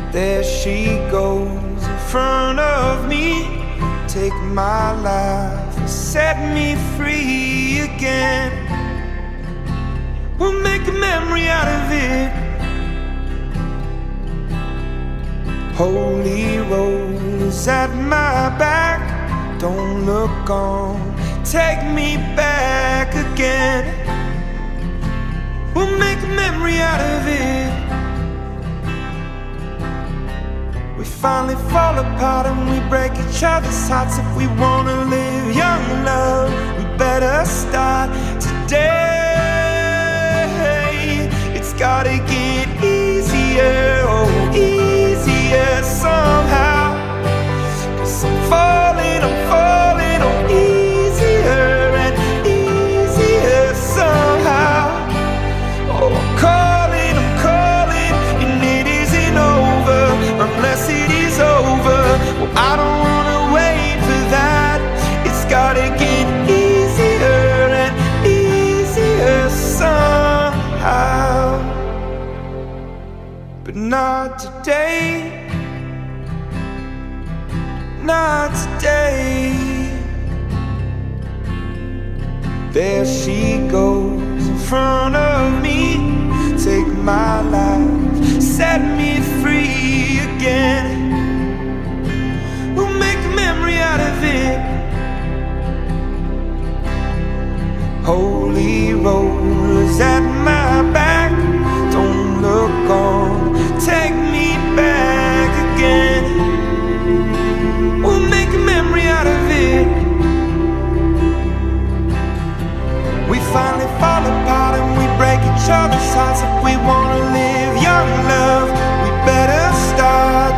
There she goes in front of me. Take my life and set me free again. We'll make a memory out of it. Holy rollers at my back, don't look on, take me back again. We'll make a memory out of it. We finally fall apart and we break each other's hearts. If we wanna live young, love, we better start today. It's gotta get easier, oh, easier somehow. 'Cause I'm falling, oh, easier and easier somehow. Oh, I'm calling, and it isn't over unless it is over. Well, I don't wanna wait for that. It's gotta get easier and easier somehow. But not today, not today. There she goes in front of me. Take my life, set me free again. We'll make a memory out of it. Holy rollers at my back, don't look on, take me back again. We'll make a memory out of it. We finally fall apart and we break each other's hearts. If we wanna live young, love, we better start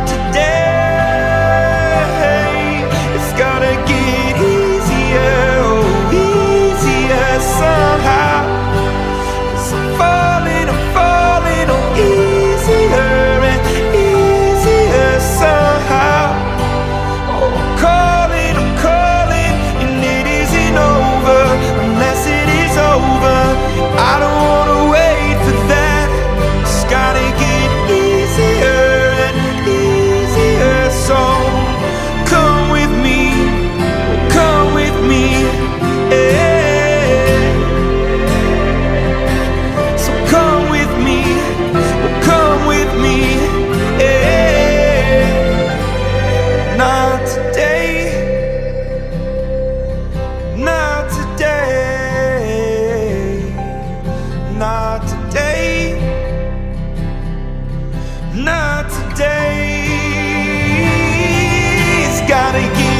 today. It's gotta get easier, oh, easier somehow. 'Cause I'm falling, oh, easier and easier somehow. Oh, I'm calling, and it isn't over unless it is over. I don't wanna wait for that. It's gotta get easier and easier. So come with me, yeah. So come with me, yeah. Not today, not today, not today, not today. It's gotta get